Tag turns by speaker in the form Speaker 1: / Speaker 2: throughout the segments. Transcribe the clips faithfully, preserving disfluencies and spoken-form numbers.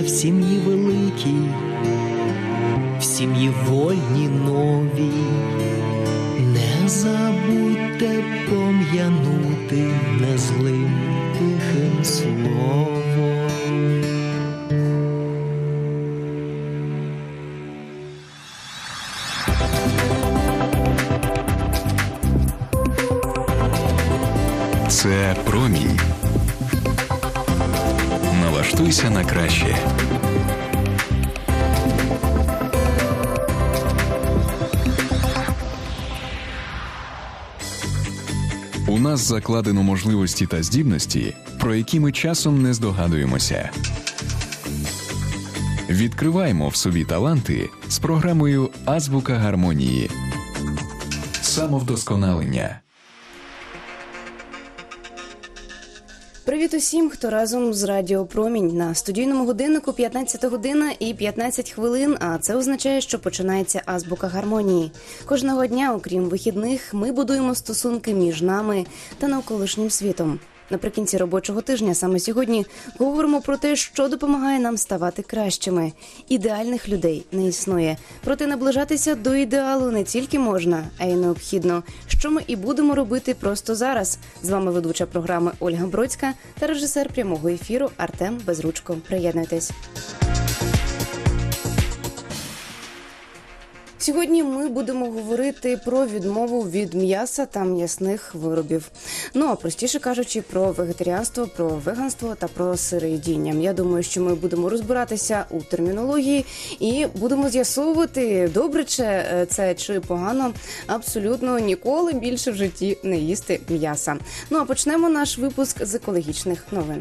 Speaker 1: в сім'ї великій, в сім'ї вольній новій. Не забудьте пом'янути незлим тихим словом.
Speaker 2: Це промінь. Налаштуйся на краще. У нас закладено можливості та здібності, про які ми часом не здогадуємося. Відкриваємо в собі таланти з програмою «Азбука гармонії». Самовдосконалення.
Speaker 3: Привіт усім, хто разом з Радіо Промінь. На студійному годиннику п'ятнадцята година і п'ятнадцять хвилин, а це означає, що починається Азбука гармонії. Кожного дня, окрім вихідних, ми будуємо стосунки між нами та навколишнім світом. Наприкінці робочого тижня саме сьогодні говоримо про те, що допомагає нам ставати кращими. Ідеальних людей не існує. Проте наближатися до ідеалу не тільки можна, а й необхідно. Що ми і будемо робити просто зараз. З вами ведуча програми Ольга Бродська та режисер прямого ефіру Артем Безручко. Приєднуйтесь. Сьогодні ми будемо говорити про відмову від м'яса та м'ясних виробів. Ну, а простіше кажучи, про вегетаріанство, про веганство та про сироїдіння. Я думаю, що ми будемо розбиратися у термінології і будемо з'ясовувати, добре це чи погано, абсолютно ніколи більше в житті не їсти м'яса. Ну, а почнемо наш випуск з екологічних новин.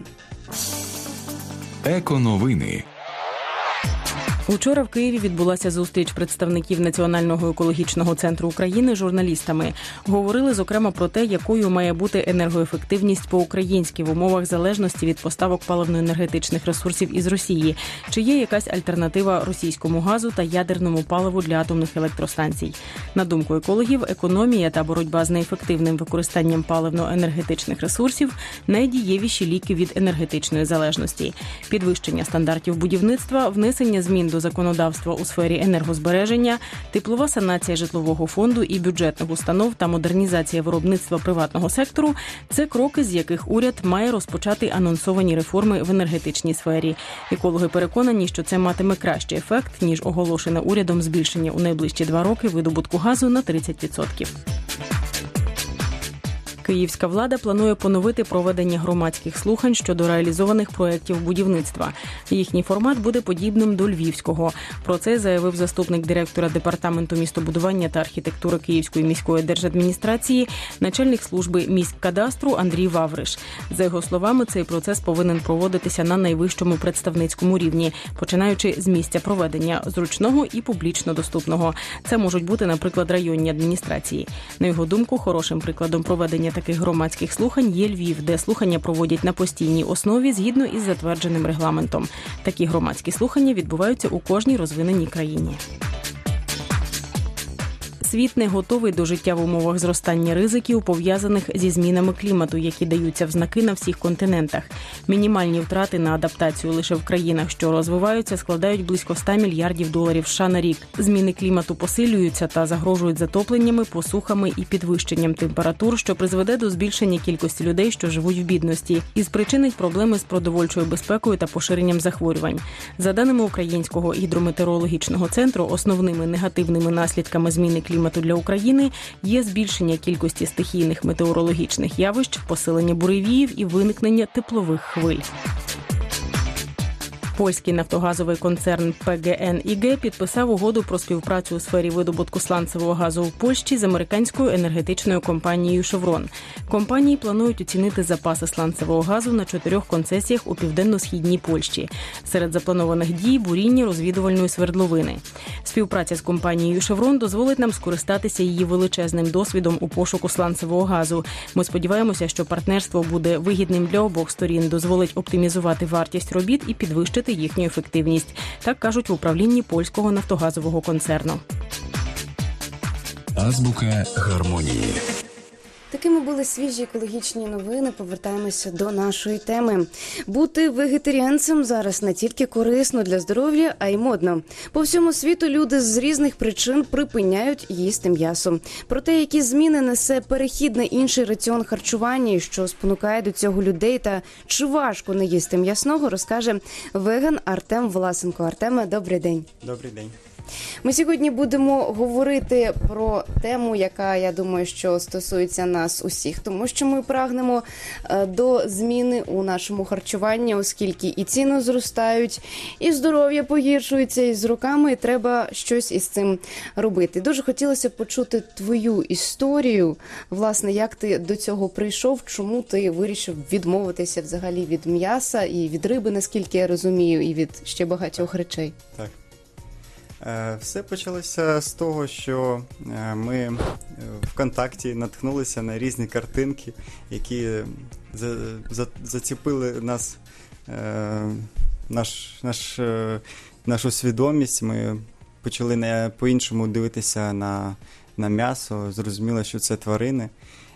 Speaker 2: Еконовини.
Speaker 4: Учора в Києві відбулася зустріч представників Національного екологічного центру України з журналістами. Говорили, зокрема, про те, якою має бути енергоефективність по-українськи в умовах залежності від поставок паливно-енергетичних ресурсів із Росії. Чи є якась альтернатива російському газу та ядерному паливу для атомних електростанцій? На думку екологів, економія та боротьба з неефективним використанням паливно-енергетичних ресурсів – найдієвіші ліки від енергетичної залежності. Підвищення стандартів будівництва, внесення змін до законодавства у сфері енергозбереження, теплова санація житлового фонду і бюджетних установ та модернізація виробництва приватного сектору – це кроки, з яких уряд має розпочати анонсовані реформи в енергетичній сфері. Екологи переконані, що це матиме кращий ефект, ніж оголошене урядом збільшення у найближчі два роки видобутку газу на тридцять відсотків. Київська влада планує поновити проведення громадських слухань щодо реалізованих проєктів будівництва. Їхній формат буде подібним до львівського. Про це заявив заступник директора Департаменту містобудування та архітектури Київської міської держадміністрації, начальник служби міськкадастру Андрій Вавриш. За його словами, цей процес повинен проводитися на найвищому представницькому рівні, починаючи з місця проведення, зручного і публічно доступного. Це можуть бути, наприклад, районні адміністрації. На його думку, хорошим прикладом проведення таких громадських слухань є Львів, де слухання проводять на постійній основі згідно із затвердженим регламентом. Такі громадські слухання відбуваються у кожній розвиненій країні. Світ не готовий до життя в умовах зростання ризиків, пов'язаних зі змінами клімату, які даються в знаки на всіх континентах. Мінімальні втрати на адаптацію лише в країнах, що розвиваються, складають близько ста мільярдів доларів США на рік. Зміни клімату посилюються та загрожують затопленнями, посухами і підвищенням температур, що призведе до збільшення кількості людей, що живуть в бідності, і спричинить проблеми з продовольчою безпекою та поширенням захворювань. За даними Українського гідрометеорологічного центру, основними негативними наслідками зміни клімату клімату для України є збільшення кількості стихійних метеорологічних явищ, посилення буревіїв і виникнення теплових хвиль. Польський нафтогазовий концерн пе ге ен і ге підписав угоду про співпрацю у сфері видобутку сланцевого газу в Польщі з американською енергетичною компанією «Шеврон». Компанії планують оцінити запаси сланцевого газу на чотирьох концесіях у південно-східній Польщі. Серед запланованих дій – буріння розвідувальної свердловини. Співпраця з компанією «Шеврон» дозволить нам скористатися її величезним досвідом у пошуку сланцевого газу. Ми сподіваємося, що партнерство буде вигідним для обох сторін, дозволить оптимізувати вартість робіт і підвищити їхню ефективність. Так кажуть в управлінні польського нафтогазового концерну.
Speaker 2: Азбука гармонії.
Speaker 3: Такими були свіжі екологічні новини. Повертаємося до нашої теми. Бути вегетаріанцем зараз не тільки корисно для здоров'я, а й модно. По всьому світу люди з різних причин припиняють їсти м'ясо. Про те, які зміни несе перехід на інший раціон харчування, що спонукає до цього людей, та чи важко не їсти м'ясного, розкаже веган Артем Власенко. Артеме, добрий день.
Speaker 5: Добрий день.
Speaker 3: Ми сьогодні будемо говорити про тему, яка, я думаю, що стосується нас усіх, тому що ми прагнемо до зміни у нашому харчуванні, оскільки і ціни зростають, і здоров'я погіршується, і з роками треба щось із цим робити. Дуже хотілося б почути твою історію, власне, як ти до цього прийшов, чому ти вирішив відмовитися взагалі від м'яса і від риби, наскільки я розумію, і від ще багатьох речей.
Speaker 5: Так. Все почалося з того, що ми в ВКонтакті наткнулися на різні картинки, які заціпили нас, наш, наш, нашу свідомість. Ми почали не по-іншому дивитися на, на м'ясо, зрозуміло, що це тварини.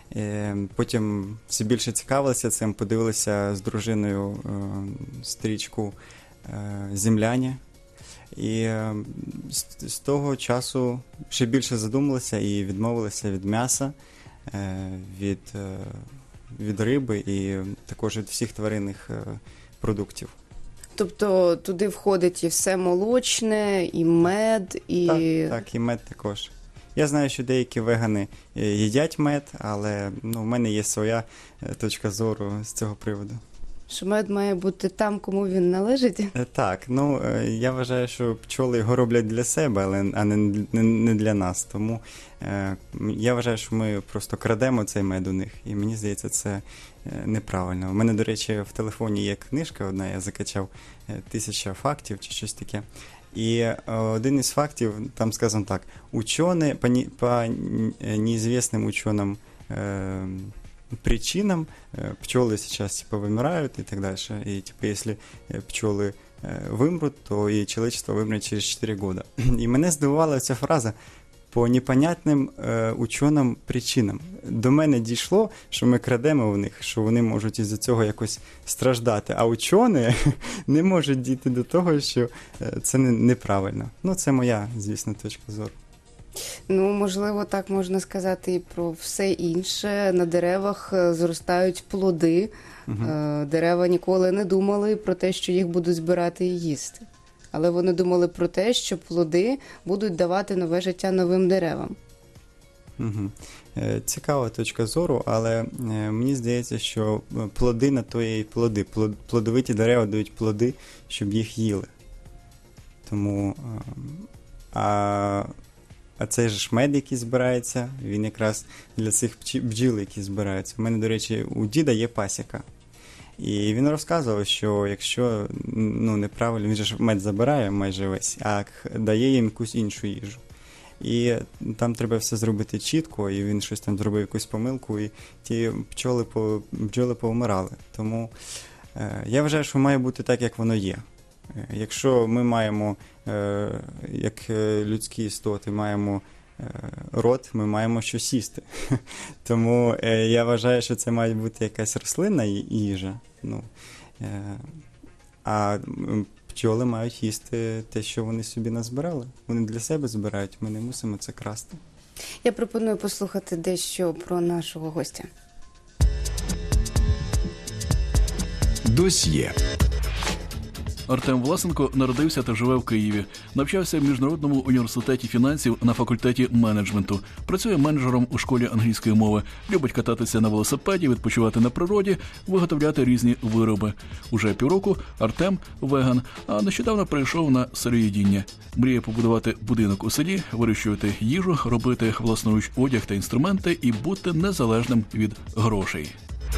Speaker 5: Потім все більше цікавилися цим, подивилися з дружиною стрічку «Земляні». І з того часу ще більше задумалися і відмовилися від м'яса, від, від риби і також від всіх тваринних продуктів.
Speaker 3: Тобто туди входить і все молочне, і мед, і...
Speaker 5: Так, так, і мед також. Я знаю, що деякі вегани їдять мед, але ну, в мене є своя точка зору з цього приводу.
Speaker 3: Що мед має бути там, кому він належить?
Speaker 5: Так, ну я вважаю, що пчоли його роблять для себе, але а не, не, не для нас. Тому е, я вважаю, що ми просто крадемо цей мед у них. І мені здається, це неправильно. У мене, до речі, в телефоні є книжка одна, я закачав «Тисяча фактів» чи щось таке. І один із фактів, там сказано так: учені, по, не, по неізвісним ученим е, причинам пчелы сейчас типа вымирают и так дальше. И типа если пчелы вымрут, то и человечество вымрет через чотири года. І мене здивувала ця фраза «по непонятним е, ученим причинам». До мене дійшло, що ми крадемо в них, що вони можуть із-за цього якось страждати. А учені не можуть дійти до того, що це не, неправильно. Ну, це моя, звісно, точка зору.
Speaker 3: Ну, можливо, так можна сказати і про все інше. На деревах зростають плоди. Угу. Дерева ніколи не думали про те, що їх будуть збирати і їсти. Але вони думали про те, що плоди будуть давати нове життя новим деревам.
Speaker 5: Угу. Цікава точка зору, але мені здається, що плоди на то є і плоди. Плодовиті дерева дають плоди, щоб їх їли. Тому... А... А цей же ж мед, який збирається, він якраз для цих бджіл, які збираються. У мене, до речі, у діда є пасіка. І він розказував, що якщо ну, неправильно, він же ж мед забирає майже весь, а дає їм якусь іншу їжу. І там треба все зробити чітко, і він щось там зробив якусь помилку, і ті пчоли, бджоли повмирали. Тому е, я вважаю, що має бути так, як воно є. Якщо ми маємо, як людські істоти, маємо рот, ми маємо щось їсти. Тому я вважаю, що це має бути якась рослинна їжа. Ну, а пчоли мають їсти те, що вони собі назбирали. Вони для себе збирають, ми не мусимо це красти.
Speaker 3: Я пропоную послухати дещо про нашого гостя.
Speaker 2: Досьє.
Speaker 6: Артем Власенко народився та живе в Києві. Навчався в Міжнародному університеті фінансів на факультеті менеджменту. Працює менеджером у школі англійської мови. Любить кататися на велосипеді, відпочивати на природі, виготовляти різні вироби. Уже півроку Артем – веган, а нещодавно перейшов на сироїдіння. Мріє побудувати будинок у селі, вирощувати їжу, робити власноруч одяг та інструменти і бути незалежним від грошей.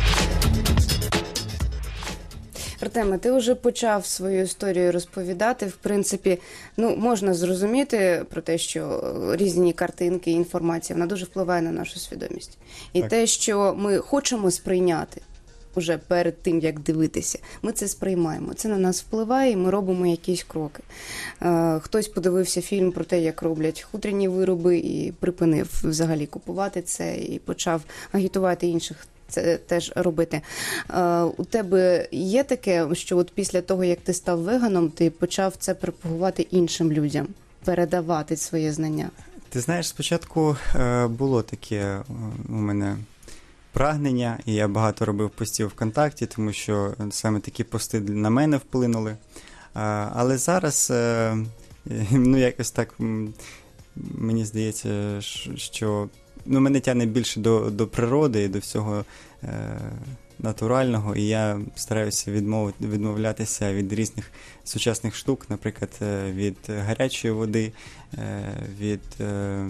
Speaker 3: Артеме, ти вже почав свою історію розповідати. В принципі, ну, можна зрозуміти про те, що різні картинки, інформація, вона дуже впливає на нашу свідомість. І так. Те, що ми хочемо сприйняти, уже перед тим, як дивитися. Ми це сприймаємо, це на нас впливає, і ми робимо якісь кроки. Хтось подивився фільм про те, як роблять хутряні вироби, і припинив взагалі купувати це, і почав агітувати інших це теж робити. У тебе є таке, що от після того, як ти став веганом, ти почав це пропагувати іншим людям, передавати своє знання?
Speaker 5: Ти знаєш, спочатку було таке у мене прагнення, і я багато робив постів ВКонтакті, тому що саме такі пости на мене вплинули. Але зараз, ну, якось так, мені здається, що ну, мене тягне більше до, до природи і до всього е, натурального, і я стараюся відмов, відмовлятися від різних сучасних штук, наприклад, від гарячої води, е, від е,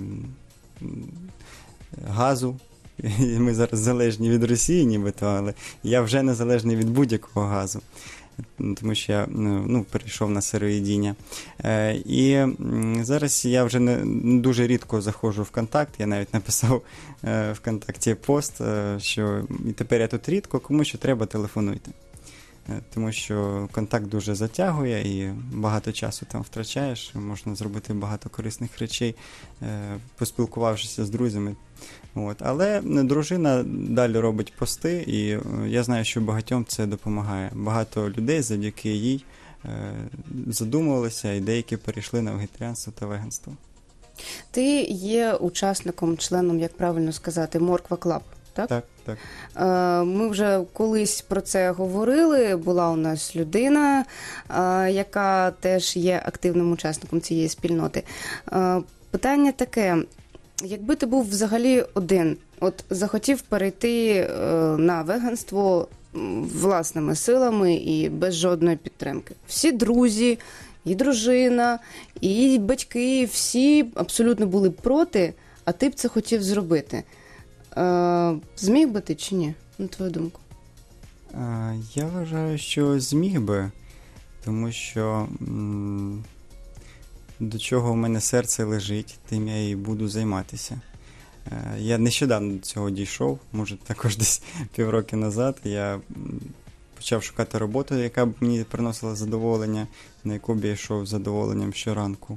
Speaker 5: газу. Ми зараз залежні від Росії нібито, але я вже незалежний від будь-якого газу, тому що я ну, перейшов на сироїдіння. Е, і зараз я вже не дуже рідко заходжу в контакт, я навіть написав е, в контакті пост, е, що і тепер я тут рідко, кому що треба, телефонуйте. Е, тому що контакт дуже затягує і багато часу там втрачаєш, можна зробити багато корисних речей, е, поспілкувавшися з друзями. От. Але дружина далі робить пости, і я знаю, що багатьом це допомагає. Багато людей завдяки їй е, задумувалися, і деякі перейшли на вегетаріанство та веганство.
Speaker 3: Ти є учасником, членом, як правильно сказати, Морква Клаб, так?
Speaker 5: Так, так.
Speaker 3: Е, ми вже колись про це говорили, була у нас людина, е, яка теж є активним учасником цієї спільноти. Е, питання таке. Якби ти був взагалі один, от захотів перейти е, на веганство власними силами і без жодної підтримки. Всі друзі, і дружина, і батьки, всі абсолютно були проти, а ти б це хотів зробити. Е, зміг би ти чи ні, на твою думку?
Speaker 5: А, я вважаю, що зміг би, тому що... М- до чого в мене серце лежить, тим я і буду займатися. Я нещодавно до цього дійшов, може також десь півроки назад. Я почав шукати роботу, яка б мені приносила задоволення, на яку б я йшов з задоволенням щоранку.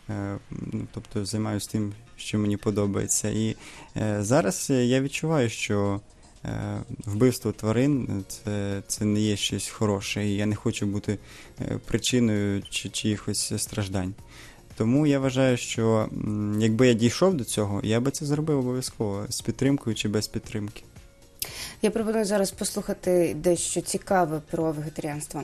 Speaker 5: Тобто займаюся тим, що мені подобається. І зараз я відчуваю, що вбивство тварин це, це не є щось хороше, і я не хочу бути причиною чи чиїхось страждань. Тому я вважаю, що якби я дійшов до цього, я би це зробив обов'язково, з підтримкою чи без підтримки.
Speaker 3: Я пропоную зараз послухати дещо цікаве про вегетаріанство.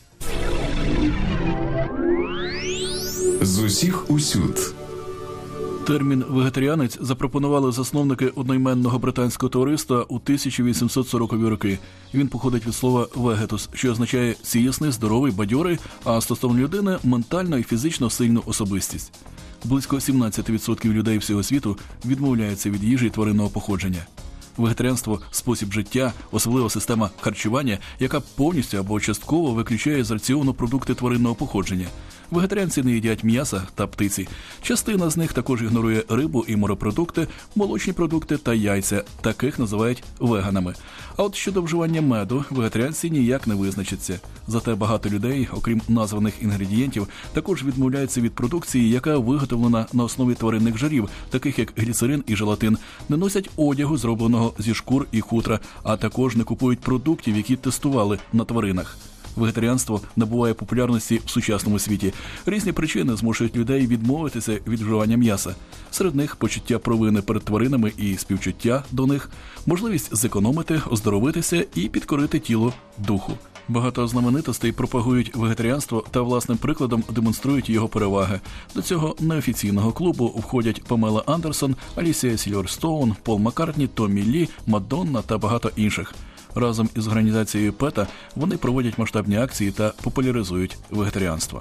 Speaker 2: З усіх усюд.
Speaker 6: Термін «вегетаріанець» запропонували засновники одноіменного британського товариства у тисяча вісімсот сорокові роки. Він походить від слова «вегетус», що означає цілісний, здоровий, бадьорий, а стосовно людини – ментально і фізично сильну особистість. Близько сімнадцять відсотків людей всього світу відмовляються від їжі тваринного походження. Вегетаріанство – спосіб життя, особлива система харчування, яка повністю або частково виключає з раціону продукти тваринного походження. Вегетаріанці не їдять м'яса та птиці. Частина з них також ігнорує рибу і морепродукти, молочні продукти та яйця. Таких називають веганами. А от щодо вживання меду, вегетаріанці ніяк не визначаться. Зате багато людей, окрім названих інгредієнтів, також відмовляються від продукції, яка виготовлена на основі тваринних жирів, таких як гліцерин і желатин, не носять одягу, зробленого зі шкур і хутра, а також не купують продуктів, які тестували на тваринах. Вегетаріанство набуває популярності в сучасному світі. Різні причини змушують людей відмовитися від вживання м'яса. Серед них почуття провини перед тваринами і співчуття до них, можливість зекономити, оздоровитися і підкорити тіло духу. Багато знаменитостей пропагують вегетаріанство та власним прикладом демонструють його переваги. До цього неофіційного клубу входять Памела Андерсон, Алісія Сільверстоун, Пол Маккартні, Томмі Лі, Мадонна та багато інших. Разом із організацією пета вони проводять масштабні акції та популяризують вегетаріанство.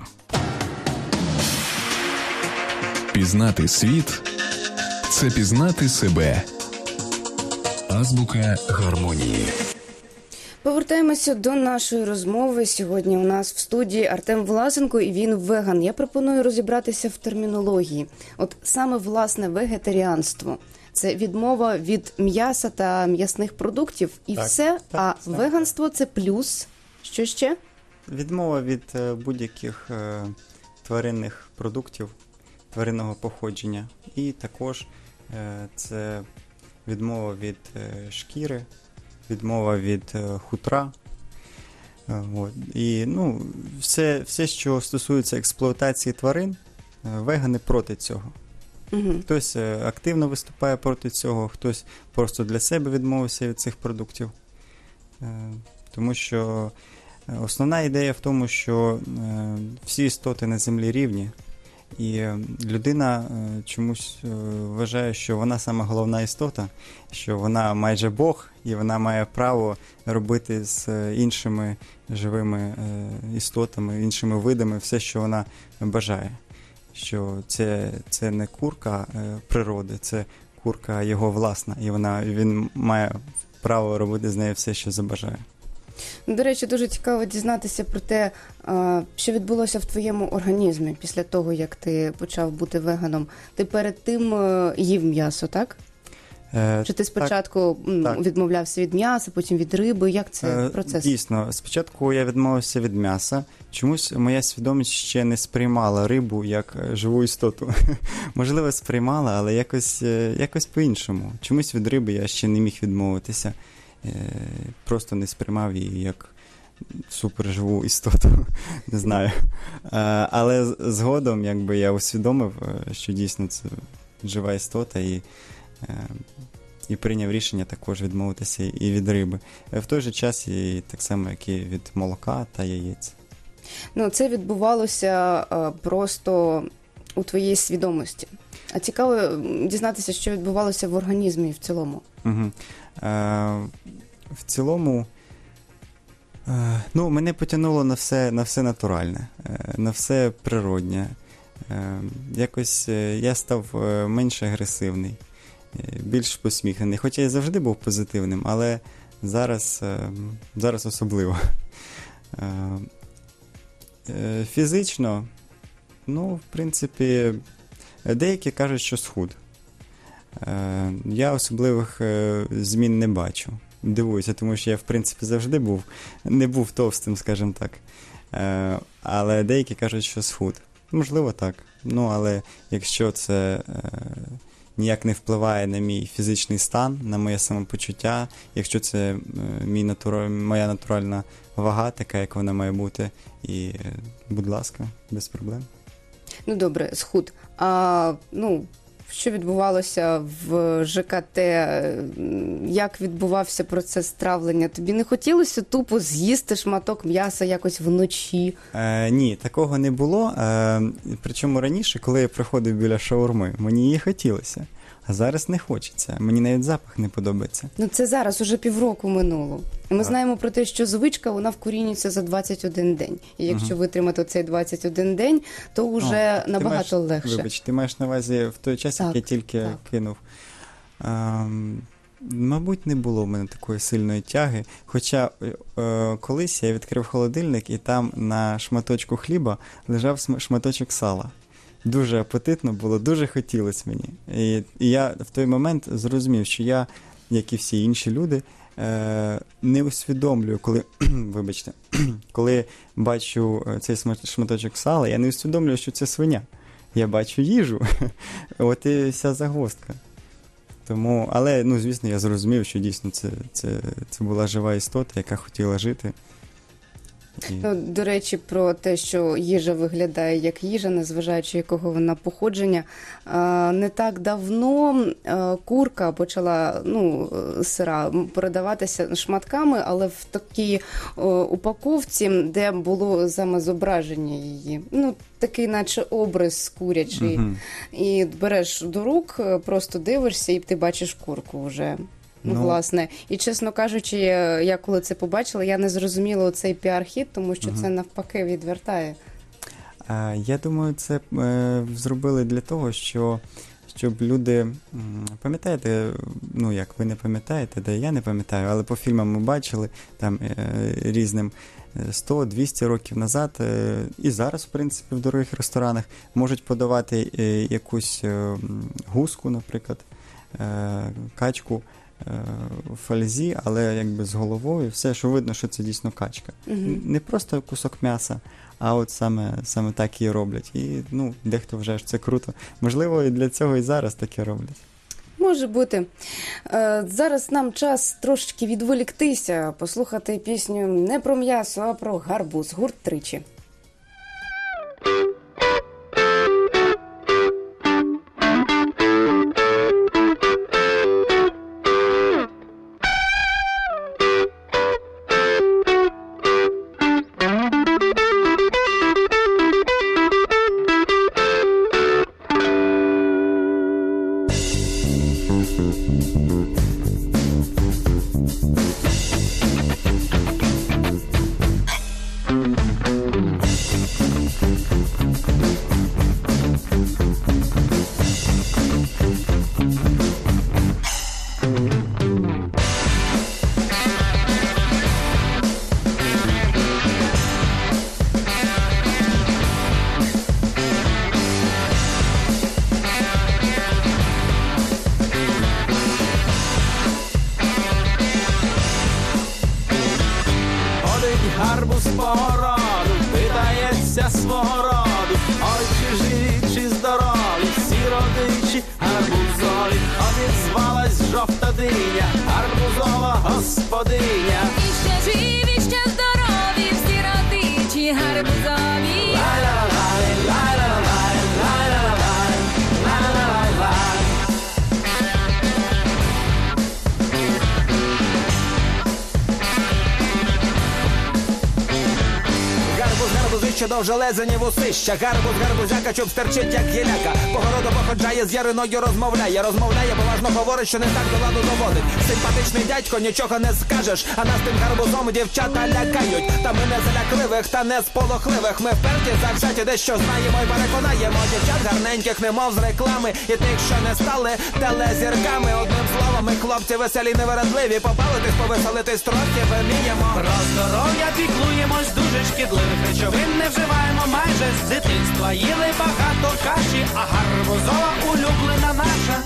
Speaker 2: Пізнати світ – це пізнати себе. Азбука гармонії.
Speaker 3: Повертаємося до нашої розмови. Сьогодні у нас в студії Артем Власенко, і він веган. Я пропоную розібратися в термінології. От саме, власне, вегетаріанство. це відмова від м'яса та м'ясних продуктів і
Speaker 5: Так,
Speaker 3: все,
Speaker 5: так,
Speaker 3: а
Speaker 5: так.
Speaker 3: веганство – це плюс. Що ще?
Speaker 5: Відмова від е, будь-яких е, тваринних продуктів, тваринного походження. І також е, це відмова від е, шкіри, відмова від е, хутра. Е, от. І ну, все, все, що стосується експлуатації тварин, е, вегани проти цього.
Speaker 3: Угу.
Speaker 5: Хтось е, активно виступає проти цього, хтось просто для себе відмовився від цих продуктів. Е, Тому що основна ідея в тому, що е, всі істоти на землі рівні, і е, людина е, чомусь е, вважає, що вона сама головна істота, що вона майже Бог, і вона має право робити з е, іншими живими е, істотами, іншими видами все, що вона бажає. Що це, це не курка е, природи, це курка його власна, і вона, він має право робити з нею все, що забажає.
Speaker 3: До речі, дуже цікаво дізнатися про те, що відбулося в твоєму організмі після того, як ти почав бути веганом. Ти перед тим їв м'ясо, так?
Speaker 5: Е,
Speaker 3: Чи ти спочатку
Speaker 5: так, так.
Speaker 3: відмовлявся від м'яса, потім від риби? Як це
Speaker 5: Е,
Speaker 3: процес?
Speaker 5: Дійсно, спочатку я відмовився від м'яса. Чомусь моя свідомість ще не сприймала рибу як живу істоту. Можливо, сприймала, але якось, якось по-іншому. Чомусь від риби я ще не міг відмовитися. Просто не сприймав її як суперживу істоту, не знаю. Але згодом якби я усвідомив, що дійсно це жива істота, і, і прийняв рішення також відмовитися і від риби. В той же час і так само, як і від молока та яєць.
Speaker 3: Ну, це відбувалося просто у твоїй свідомості. А цікаво дізнатися, що відбувалося в організмі в цілому.
Speaker 5: Угу. Е, в цілому, е, ну, мене потягнуло на все, на все натуральне, е, на все природнє. Е, якось е, я став е, менш агресивний, е, більш посміхнений. Хоча я завжди був позитивним, але зараз, е, зараз особливо. Е, е, фізично, ну, в принципі, деякі кажуть, що схуд. Я особливих змін не бачу. Дивуюся, тому що я, в принципі, завжди був, не був товстим, скажімо так. Але деякі кажуть, що схуд. Можливо, так. Ну, але якщо це ніяк не впливає на мій фізичний стан, на моє самопочуття, якщо це мій натур... моя натуральна вага, така, як вона має бути, і, будь ласка, без проблем.
Speaker 3: Ну, добре, схуд. А, ну, що відбувалося в ЖКТ? Як відбувався процес травлення? Тобі не хотілося тупо з'їсти шматок м'яса якось вночі?
Speaker 5: Е, ні, такого не було. Е, причому раніше, коли я приходив біля шаурми, мені її хотілося. А зараз не хочеться. Мені навіть запах не подобається.
Speaker 3: Ну це зараз, уже півроку минуло. І ми а. знаємо про те, що звичка, вона вкорінюється за двадцять один день. І якщо угу. витримати цей двадцять один день, то вже О, набагато
Speaker 5: маєш,
Speaker 3: легше.
Speaker 5: Вибач, ти маєш на увазі в той час,
Speaker 3: так,
Speaker 5: як я тільки так. кинув. А, мабуть, не було в мене такої сильної тяги. Хоча е, колись я відкрив холодильник, і там на шматочку хліба лежав шматочок сала. Дуже апетитно було, дуже хотілося мені. І, і я в той момент зрозумів, що я, як і всі інші люди, е, не усвідомлюю, коли, вибачте, коли бачу цей шматочок сала, я не усвідомлюю, що це свиня. Я бачу їжу. От і вся загвоздка. Тому, але, ну, звісно, я зрозумів, що дійсно це, це, це була жива істота, яка хотіла жити. І...
Speaker 3: Ну, до речі, про те, що їжа виглядає як їжа, незважаючи якого вона походження. Не так давно курка почала, ну, сира, передаватися шматками, але в такій упаковці, де було саме зображення її. Ну, такий наче образ курячий. Угу. І береш до рук, просто дивишся, і ти бачиш курку вже. Ну, власне. І, чесно кажучи, я коли це побачила, я не зрозуміла цей піар-хід, тому що угу. це навпаки відвертає.
Speaker 5: А, я думаю, це е, зробили для того, що, щоб люди, пам'ятаєте, ну як, ви не пам'ятаєте, да я не пам'ятаю, але по фільмам ми бачили там е, різним сто-двісті років назад, е, і зараз, в принципі, в дорогих ресторанах можуть подавати е, якусь е, гуску, наприклад, качку в фользі, але якби з головою, все, що видно, що це дійсно качка. Mm-hmm. Не просто кусок м'яса, а от саме, саме так і роблять. І, ну, дехто вважає, що це круто. Можливо, і для цього і зараз таке роблять.
Speaker 3: Може бути. Зараз нам час трошечки відволіктися, послухати пісню не про м'ясо, а про гарбуз. Гурт «Тричі».
Speaker 7: Гарбуз по городу, питається свого роду, ой, чи живі, чи здорові, всі родичі гарбузові. Обізвалась жовта диня, гарбузова господиня.
Speaker 8: І ще живі, ще здорові, всі родичі гарбузові.
Speaker 7: Лай-ла-лай, лай-ла-лай, лай-ла-лай, лай-ла-лай. Гарбуз, гарбузище довжелезені вусища, гарбуз, гарбузяка, чуб стерчить, як гіляка. По городу походжає, з яриною розмовляє, розмовляє, поважно говорить, що не так до ладу доводить. Симпатичний дядько, нічого не скажеш, а нас тим гарбузом дівчата лякають. Та ми не залякливих, та не сполохливих, ми вперті завзяті, дещо знаємо і переконаємо дівчат гарненьких, немов з реклами, і тих, що не стали телезірками. Одним словом, ми хлопці веселі, невередливі, побалитись, повеселитись трохи вміємо.
Speaker 9: Про здоров'я піклуємось, дуже шкідливих речовин не вживаємо майже з дитинства. Їли багато каші, а гарбузова улюблена наша.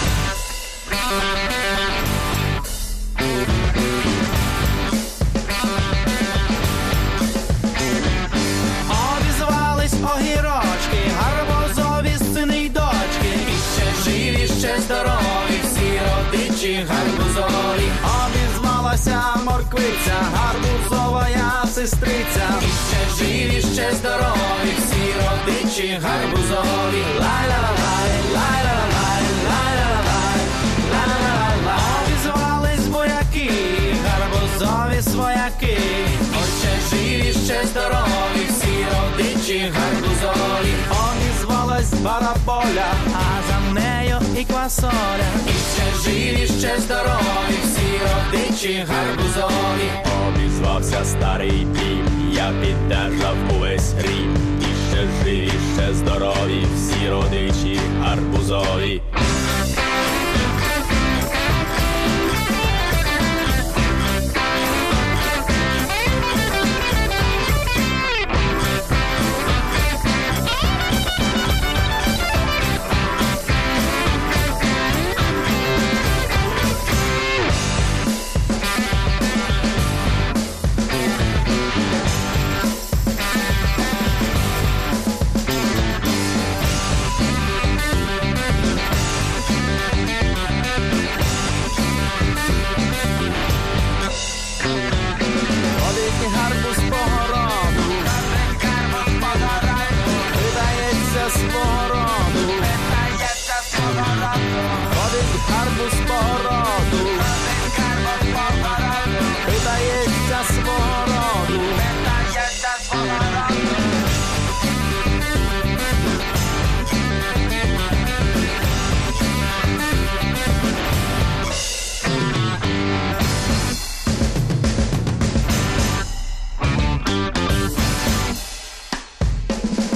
Speaker 9: Обізвались огірочки, гарбузові сини й дочки. І ще живі, ще здорові, всі родичі гарбузові.
Speaker 7: Обізвалася морквиця, гарбузова я сестриця.
Speaker 9: І ще живі, ще здорові, всі родичі гарбузові.
Speaker 7: Лай-ла-лай, лай-ла-лай, лай-ла-лай, лай-ла-лай.
Speaker 9: Обізвались бояки, гарбузові свояки. Ось ще живі, ще здорові, всі родичі гарбузові.
Speaker 7: Обізвалась бараболя,
Speaker 9: А за нею і квасоля. І ще живі, ще здорові, всі родичі гарбузові.
Speaker 10: Обізвався старий пім, я піддержав увесь рім. І ще живі, ще здорові, всі родичі гарбузові.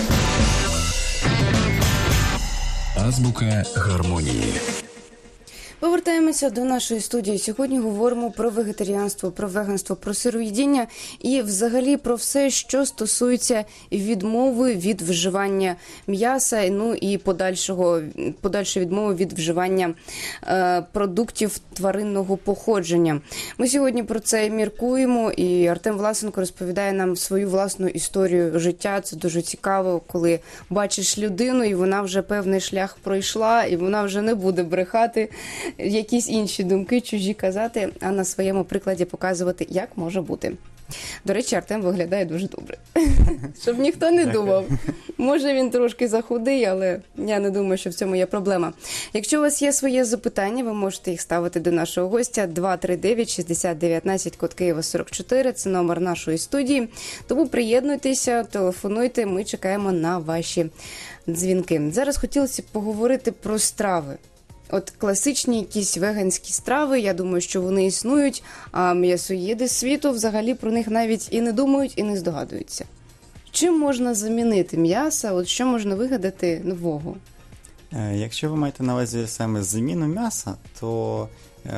Speaker 2: Азбука гармонії.
Speaker 3: Повертаємося до нашої студії. Сьогодні говоримо про вегетаріанство, про веганство, про сироїдіння і взагалі про все, що стосується відмови від вживання м'яса, ну і подальшого, подальшої відмови від вживання е, продуктів тваринного походження. Ми сьогодні про це міркуємо, і Артем Власенко розповідає нам свою власну історію життя. Це дуже цікаво, коли бачиш людину, і вона вже певний шлях пройшла, і вона вже не буде брехати, якісь інші думки чужі казати, а на своєму прикладі показувати, як може бути. До речі, Артем виглядає дуже добре. Щоб ніхто не думав. Може, він трошки захудий, але я не думаю, що в цьому є проблема. Якщо у вас є своє запитання, ви можете їх ставити до нашого гостя. два три дев'ять шістдесят дев'ятнадцять, код Києва сорок чотири. Це номер нашої студії. Тому приєднуйтеся, телефонуйте, ми чекаємо на ваші дзвінки. Зараз хотілося б поговорити про страви. От класичні якісь веганські страви, я думаю, що вони існують, а м'ясоїди світу взагалі про них навіть і не думають, і не здогадуються. Чим можна замінити м'ясо, от що можна вигадати нового?
Speaker 5: Якщо ви маєте на увазі саме заміну м'яса, то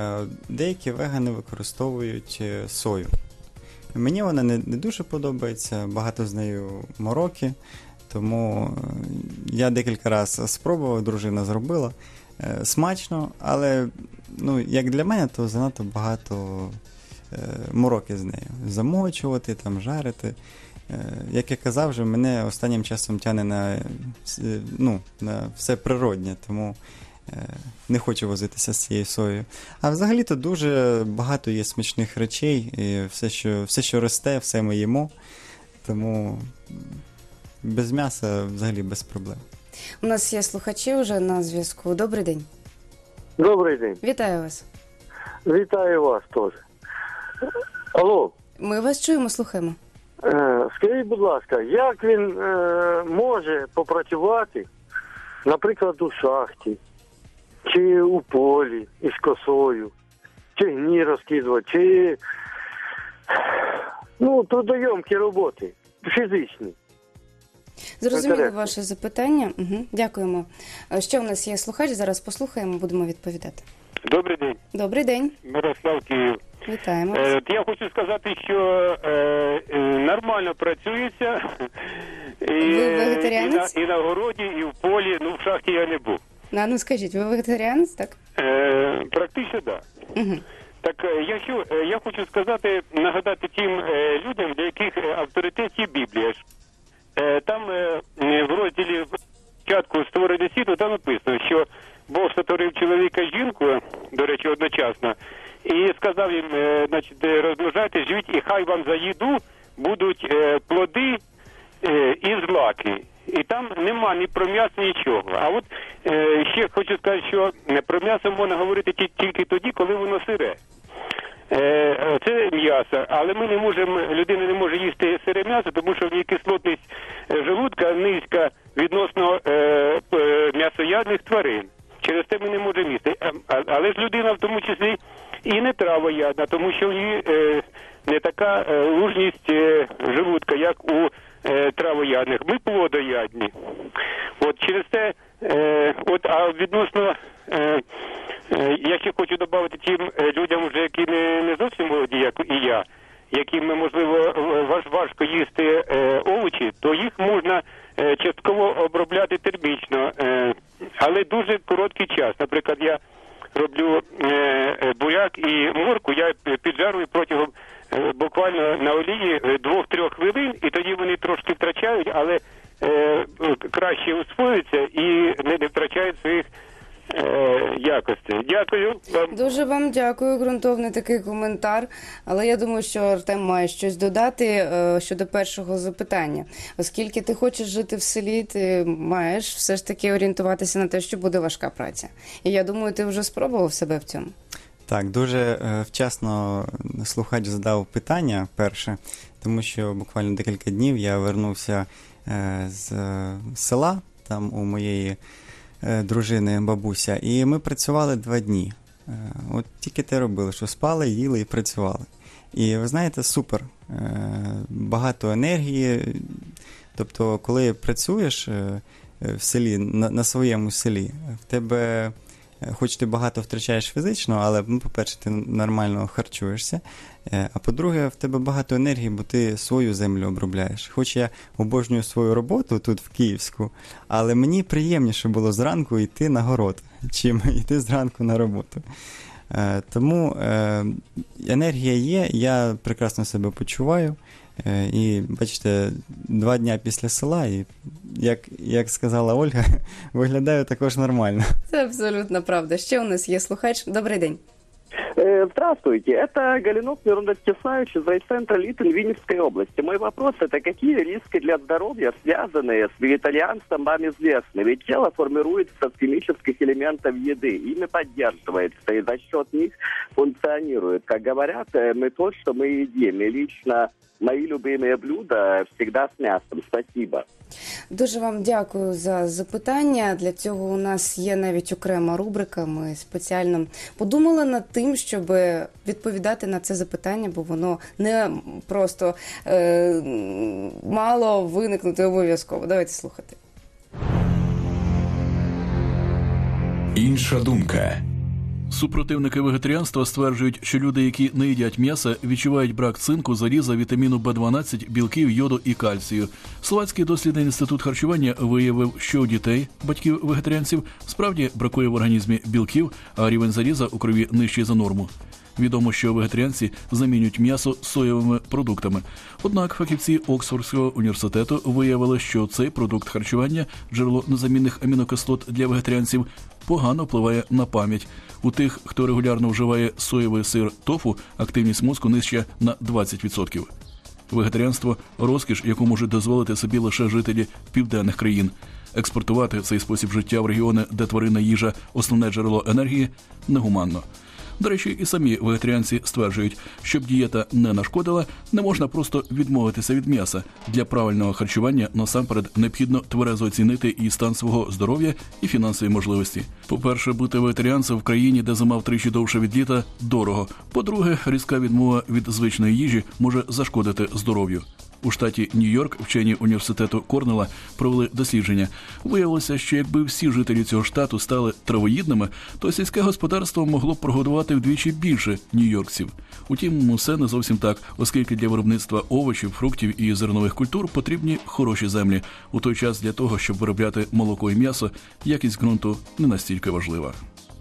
Speaker 5: деякі вегани використовують сою. Мені вона не, не дуже подобається, багато з нею мороки, тому я декілька разів спробував, дружина зробила. Смачно, але ну, як для мене, то занадто багато е, мороки з нею. Замочувати, там, жарити. Е, як я казав, вже мене останнім часом тягне на, ну, на все природнє, тому е, не хочу возитися з цією соєю. А взагалі-то дуже багато є смачних речей, і все, що, все, що росте, все ми їмо, тому без м'яса взагалі без проблем.
Speaker 3: У нас є слухачі вже на зв'язку. Добрий день.
Speaker 11: Добрий день.
Speaker 3: Вітаю вас.
Speaker 11: Вітаю вас теж. Алло.
Speaker 3: Ми вас чуємо, слухаємо.
Speaker 11: Е, скажіть, будь ласка, як він е, може попрацювати, наприклад, у шахті, чи у полі із косою, чи гні розкидувати, чи ну, трудойомкі роботи, фізичні?
Speaker 3: Зрозуміло ваше запитання. Угу. Дякуємо. Ще у нас є слухач, зараз послухаємо, будемо відповідати.
Speaker 12: Добрий день.
Speaker 3: Добрий день.
Speaker 12: Мирослав, Київ.
Speaker 3: Вітаємо.
Speaker 12: Е, я хочу сказати, що е, е, нормально працюється. І,
Speaker 3: ви вегетаріанець?
Speaker 12: І на, і на городі, і в полі, ну в шахті я не був.
Speaker 3: А, ну скажіть, ви вегетаріанець, так?
Speaker 12: Е, практично, так. Да.
Speaker 3: Угу.
Speaker 12: Так, я, що, я хочу сказати, нагадати тим е, людям, для яких авторитет є Біблія. Там в розділі початку створення світу там написано, що Бог сотворив чоловіка і жінку, до речі, одночасно, і сказав їм, значить, розмножайте, живіть, і хай вам за їду будуть плоди і злаки. І там нема ні про м'ясо, нічого. А от ще хочу сказати, що про м'ясо можна говорити тільки тоді, коли воно сире. Це м'ясо, але ми не можемо, людина не може їсти сире м'ясо, тому що в ній кислотність желудка низька відносно е, е, м'ясоядних тварин. Через те ми не можемо їсти. Але ж людина в тому числі і не травоядна, тому що в ній е, не така е, лужність е, желудка, як у е, травоядних. Ми плодоядні. От через те, е, от, а відносно... Е, Я ще хочу додати тим людям, вже які не, не зовсім молоді, як і я, яким, можливо, важ, важко їсти е, овочі, то їх можна е, частково обробляти термічно, е, але дуже короткий час. Наприклад, я роблю е, буряк і морку, я піджарую протягом е, буквально на олії двох-трьох хвилин, і тоді вони трошки втрачають, але е, краще усвоюються і не, не втрачають своїх якості. Дякую вам.
Speaker 3: Дуже вам дякую, ґрунтовний такий коментар. Але я думаю, що Артем має щось додати е, щодо першого запитання. Оскільки ти хочеш жити в селі, ти маєш все ж таки орієнтуватися на те, що буде важка праця. І я думаю, ти вже спробував себе в цьому.
Speaker 5: Так, дуже е, вчасно слухач задав питання перше, тому що буквально декілька днів я вернувся е, з е, села, там у моєї дружини, бабуся, і ми працювали два дні. От тільки те робили, що спали, їли і працювали. І ви знаєте, супер. Багато енергії. Тобто, коли працюєш в селі, на, на своєму селі, в тебе хоч ти багато втрачаєш фізично, але, ну, по-перше, ти нормально харчуєшся, а по-друге, в тебе багато енергії, бо ти свою землю обробляєш. Хоч я обожнюю свою роботу тут, в Київську, але мені приємніше було зранку йти на город, чим йти зранку на роботу. Тому енергія є, я прекрасно себе почуваю. І, бачите, два дня після села, і, як, як сказала Ольга, виглядаю також нормально.
Speaker 3: Це абсолютно правда. Ще у нас є слухач. Добрий день.
Speaker 13: Здравствуйте, это Галинок Мирон Ростиславович из райцентра Литвин Винницкой области. Мой вопрос – это какие риски для здоровья, связанные с вегетарианством, вам известны? Ведь тело формируется из химических элементов еды, ими поддерживается, и за счет них функционирует. Как говорят, мы то, что мы едим, и лично мои любимые блюда всегда с мясом. Спасибо.
Speaker 3: Дуже вам дякую за запитання. Для цього у нас є навіть окрема рубрика. Ми спеціально подумали над тим, щоб відповідати на це запитання, бо воно не просто е, мало виникнути обов'язково. Давайте слухати.
Speaker 2: Інша думка.
Speaker 6: Супротивники вегетаріанства стверджують, що люди, які не їдять м'яса, відчувають брак цинку, заліза, вітаміну Б дванадцять, білків, йоду і кальцію. Словацький дослідний інститут харчування виявив, що у дітей, батьків вегетаріанців, справді бракує в організмі білків, а рівень заліза у крові нижчий за норму. Відомо, що вегетаріанці замінюють м'ясо соєвими продуктами. Однак фахівці Оксфордського університету виявили, що цей продукт харчування, джерело незамінних амінокислот для вегетаріанців, погано впливає на пам'ять. У тих, хто регулярно вживає соєвий сир тофу, активність мозку нижча на двадцять відсотків. Вегетаріанство – розкіш, яку можуть дозволити собі лише жителі південних країн. Експортувати цей спосіб життя в регіони, де тваринна їжа – основне джерело енергії, негуманно. До речі, і самі вегетаріанці стверджують, щоб дієта не нашкодила, не можна просто відмовитися від м'яса. Для правильного харчування насамперед необхідно тверезо оцінити і стан свого здоров'я, і фінансові можливості. По-перше, бути вегетаріанцем в країні, де зима втричі довше від літа, дорого. По-друге, різка відмова від звичної їжі може зашкодити здоров'ю. У штаті Нью-Йорк вчені університету Корнелла провели дослідження. Виявилося, що якби всі жителі цього штату стали травоїдними, то сільське господарство могло б прогодувати вдвічі більше нью-йоркців. Утім, все не зовсім так, оскільки для виробництва овочів, фруктів і зернових культур потрібні хороші землі. У той час для того, щоб виробляти молоко і м'ясо, якість ґрунту не настільки важлива.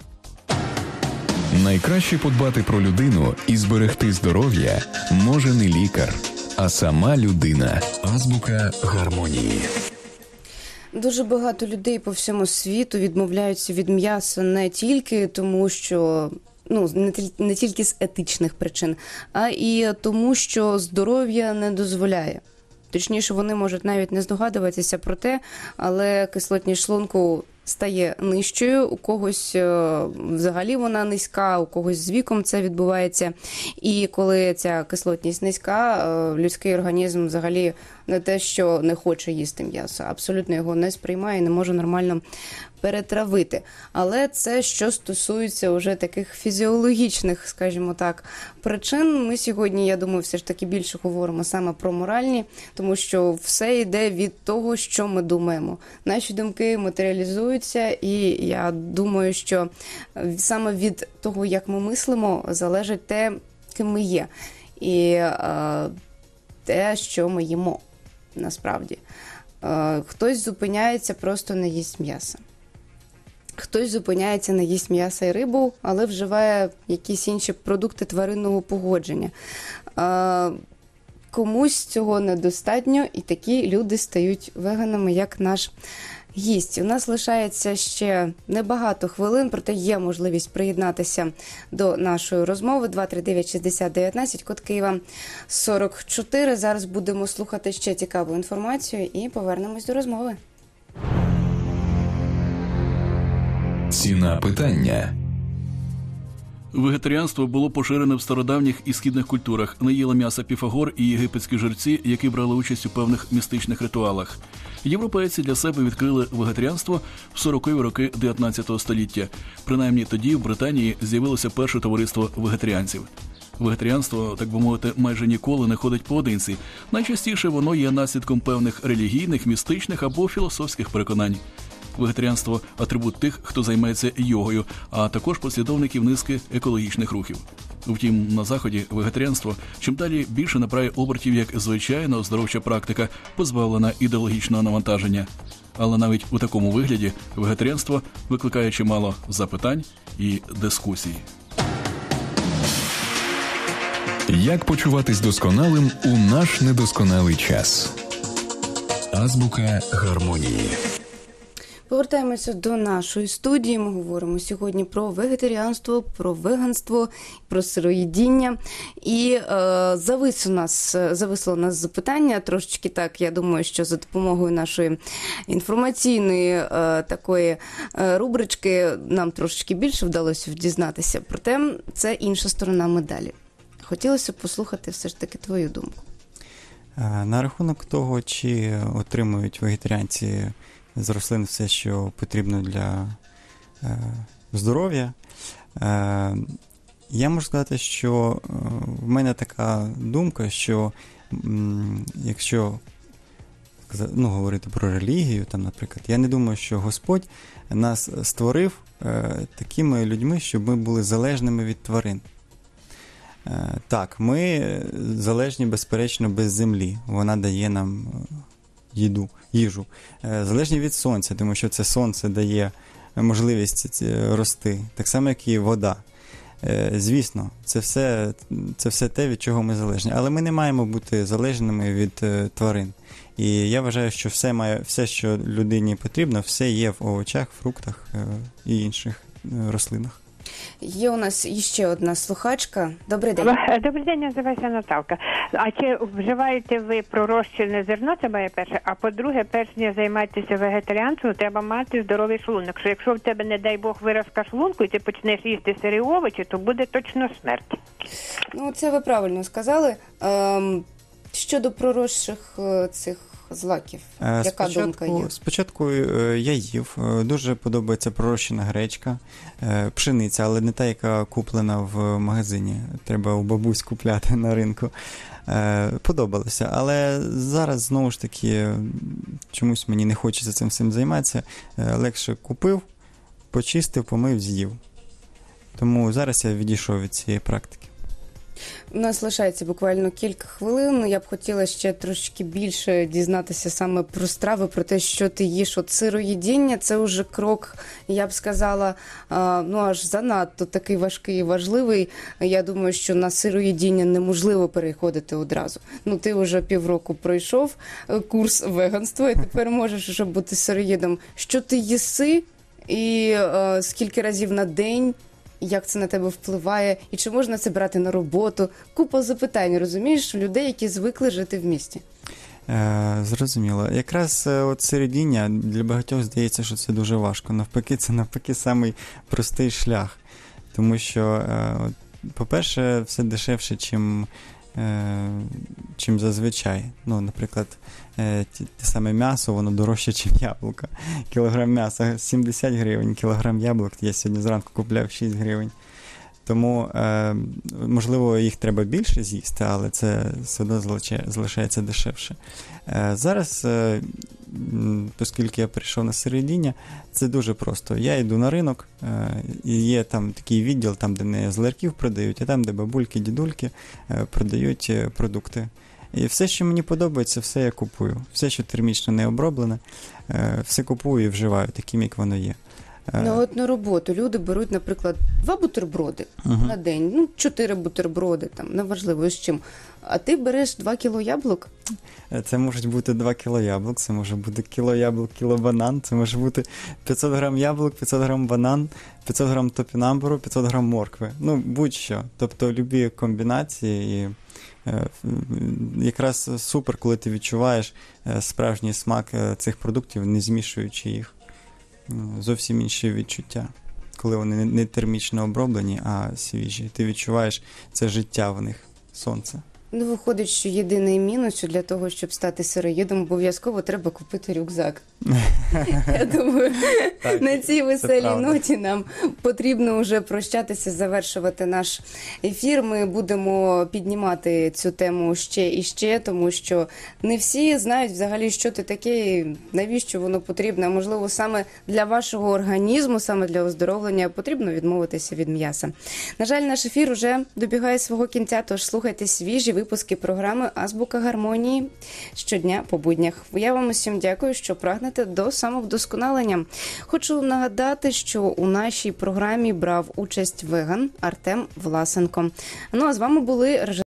Speaker 2: Найкраще подбати про людину і зберегти здоров'я може не лікар, а сама людина. Азбука гармонії.
Speaker 3: Дуже багато людей по всьому світу відмовляються від м'яса не тільки тому, що ну, не, не тільки з етичних причин, а і тому, що здоров'я не дозволяє. Точніше, вони можуть навіть не здогадуватися про те, але кислотність шлунку стає нижчою, у когось взагалі вона низька, у когось з віком це відбувається. І коли ця кислотність низька, людський організм взагалі не те, що не хоче їсти м'ясо, абсолютно його не сприймає, не може нормально перетравити. Але це що стосується вже таких фізіологічних, скажімо так, причин. Ми сьогодні, я думаю, все ж таки більше говоримо саме про моральні, тому що все йде від того, що ми думаємо. Наші думки матеріалізуються, і я думаю, що саме від того, як ми мислимо, залежить те, ким ми є. І е, те, що ми їмо, насправді. Е, хтось зупиняється, просто не їсть м'яса. Хтось зупиняється, не їсть м'яса і рибу, але вживає якісь інші продукти тваринного походження. Е, комусь цього недостатньо, і такі люди стають веганами, як наш гість. У нас лишається ще небагато хвилин, проте є можливість приєднатися до нашої розмови. два три дев'ять шістдесят дев'ятнадцять, код Києва сорок чотири. Зараз будемо слухати ще цікаву інформацію і повернемось до розмови.
Speaker 2: Ціна питання.
Speaker 6: Вегетаріанство було поширене в стародавніх і східних культурах. Не їли м'яса Піфагор і єгипетські жерці, які брали участь у певних містичних ритуалах. Європейці для себе відкрили вегетаріанство в сорокові роки дев'ятнадцятого століття. Принаймні тоді в Британії з'явилося перше товариство вегетаріанців. Вегетаріанство, так би мовити, майже ніколи не ходить поодинці. Найчастіше воно є наслідком певних релігійних, містичних або філософських переконань. Вегетаріанство – атрибут тих, хто займається йогою, а також послідовників низки екологічних рухів. Втім, на Заході вегетаріанство чим далі більше набирає обертів як звичайна оздоровча практика, позбавлена ідеологічного навантаження. Але навіть у такому вигляді вегетаріанство викликає чимало запитань і дискусій.
Speaker 2: Як почуватись досконалим у наш недосконалий час? Азбука гармонії.
Speaker 3: Повертаємося до нашої студії. Ми говоримо сьогодні про вегетаріанство, про веганство, про сироїдіння. І е, завис у нас, зависло у нас запитання, трошечки так, я думаю, що за допомогою нашої інформаційної е, такої е, рубрички нам трошечки більше вдалося дізнатися. Проте це інша сторона медалі. Хотілося б послухати все ж таки твою думку.
Speaker 5: На рахунок того, чи отримують вегетаріанці з рослин все, що потрібно для е, здоров'я, е, я можу сказати, що е, в мене така думка, що м, якщо ну, говорити про релігію, там, наприклад, я не думаю, що Господь нас створив е, такими людьми, щоб ми були залежними від тварин. Так, ми залежні, безперечно, без землі. Вона дає нам їду, їжу. Залежні від сонця, тому що це сонце дає можливість рости. Так само, як і вода. Звісно, це все, це все те, від чого ми залежні. Але ми не маємо бути залежними від тварин. І я вважаю, що все, має, все, що людині потрібно, все є в овочах, фруктах і інших рослинах.
Speaker 3: Є у нас ще одна слухачка. Добрий день.
Speaker 14: Добрий день, називаюся Наталка. А чи вживаєте ви пророщене зерно, це моє перше, а по-друге, перш ніж займатися вегетаріанством, треба мати здоровий шлунок. Що якщо в тебе, не дай Бог, виразка шлунку, і ти почнеш їсти сирі овочі, то буде точно смерть.
Speaker 3: Ну, це ви правильно сказали. Ем, щодо проросших цих злаків, яка
Speaker 5: спочатку,
Speaker 3: думка є?
Speaker 5: Спочатку я їв, дуже подобається пророщена гречка, пшениця, але не та, яка куплена в магазині, треба у бабусь купляти на ринку. Подобалося, але зараз, знову ж таки, чомусь мені не хочеться цим всім займатися, легше купив, почистив, помив, з'їв. Тому зараз я відійшов від цієї практики.
Speaker 3: У нас лишається буквально кілька хвилин. Я б хотіла ще трошки більше дізнатися саме про страви, про те, що ти їш. От сироїдіння – це вже крок, я б сказала, ну аж занадто такий важкий і важливий. Я думаю, що на сироїдіння неможливо переходити одразу. Ну, ти вже півроку пройшов курс веганства, і тепер можеш вже бути сироїдом. Що ти їси і е, скільки разів на день? Як це на тебе впливає, і чи можна це брати на роботу? Купа запитань, розумієш, людей, які звикли жити в місті.
Speaker 5: Е, зрозуміло. Якраз от сироїдіння для багатьох здається, що це дуже важко. Навпаки, це навпаки самий простий шлях. Тому що, е, от, по-перше, все дешевше, чим, е, чим зазвичай. Ну, наприклад, е, те саме м'ясо, воно дорожче, ніж яблука. Кілограм м'яса сімдесят гривень, кілограм яблук я сьогодні зранку купляв шість гривень. Тому, е, можливо, їх треба більше з'їсти, але це все одно залишається дешевше. Е, зараз, е, оскільки я прийшов на сироїдіння, це дуже просто. Я йду на ринок, е, і є там такий відділ, там, де не з ларьків продають, а там, де бабульки, дідульки е, продають продукти. І все, що мені подобається, все я купую. Все, що термічно не оброблене, е, все купую і вживаю, таким, як воно є.
Speaker 3: Ну, от на роботу люди беруть, наприклад, два бутерброди uh-huh. на день, ну, чотири бутерброди, там, неважливо з чим. А ти береш два кіло яблук?
Speaker 5: Це можуть бути два кіло яблук, це може бути кіло яблук, кіло банан, це може бути п'ятсот грам яблук, п'ятсот грам банан, п'ятсот грам топінамбуру, п'ятсот грам моркви. Ну, будь-що. Тобто, любі комбінації і якраз супер, коли ти відчуваєш справжній смак цих продуктів, не змішуючи їх. Зовсім інші відчуття, коли вони не термічно оброблені, а свіжі. Ти відчуваєш це життя в них, сонце.
Speaker 3: Ну, виходить, що єдиний мінус, що для того, щоб стати сироїдом, обов'язково треба купити рюкзак. Я думаю,
Speaker 5: Так,
Speaker 3: на цій
Speaker 5: це
Speaker 3: веселій
Speaker 5: правда.
Speaker 3: ноті нам потрібно вже прощатися, завершувати наш ефір. Ми будемо піднімати цю тему ще і ще, тому що не всі знають взагалі, що це таке, і навіщо воно потрібно. Можливо, саме для вашого організму, саме для оздоровлення потрібно відмовитися від м'яса. На жаль, наш ефір уже добігає свого кінця, тож слухайте свіжі випуски програми «Азбука гармонії» щодня по буднях. Я вам усім дякую, що прагнете до самовдосконалення. Хочу нагадати, що у нашій програмі брав участь веган Артем Власенко. Ну а з вами були режисери